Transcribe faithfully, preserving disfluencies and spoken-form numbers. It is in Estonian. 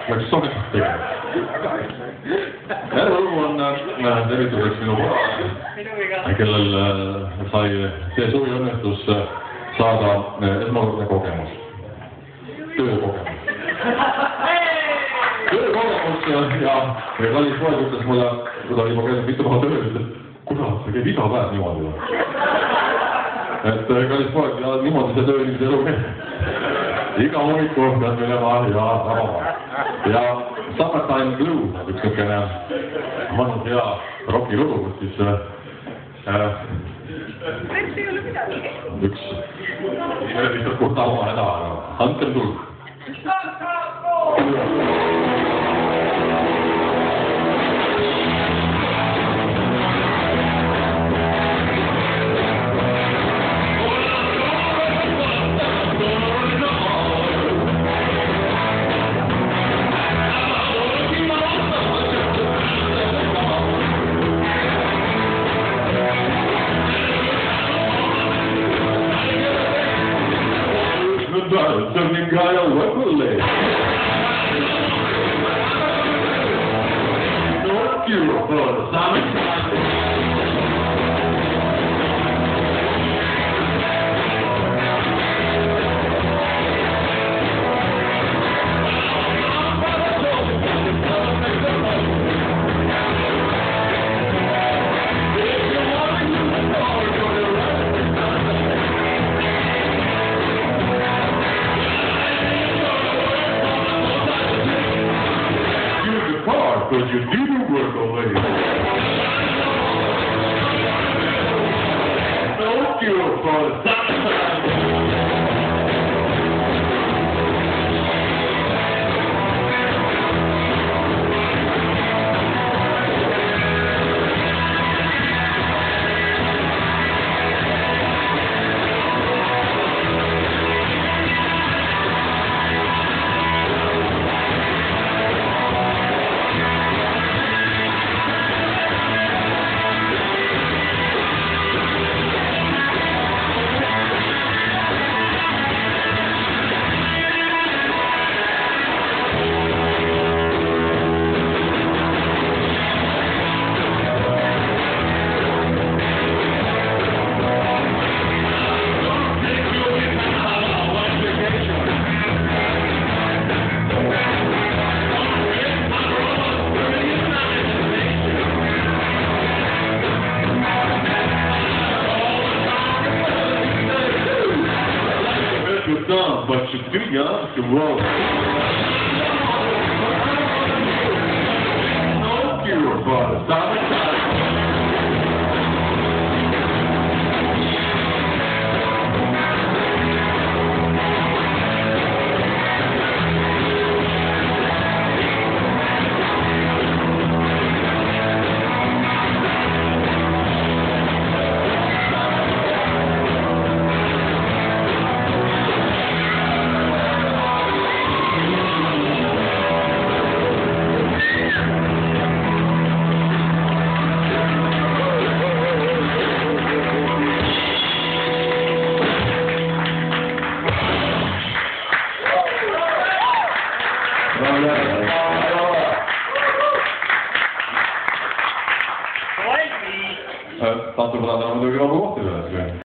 läks sobivat tegema. Järve lugu on tervituseks minu korrale, kellel sai see suvi õnnestus saada esmakordne kogemus. Töökogemus. Töökogemus ja, ja kallis poeg ütles mulle, kui ta juba käinud mitu maha tööl, ütles, kurat, see käib iga päev niimoodi. Et kallis poeg, ja niimoodi see tööinimese elu käib. Iga hommiku pead minema ja rabama. Ja Summertime Blues on üks niisugune mõnus hea roki lugu, kus siis äh, üks lihtsalt kurta oma häda, andkem tulg. Something got a weapon. No cure for the summertime. Because you didn't work away. No cure for the summertime. Done, but you're too young to roll. No cure for the summertime. Tanto per andare a vedere la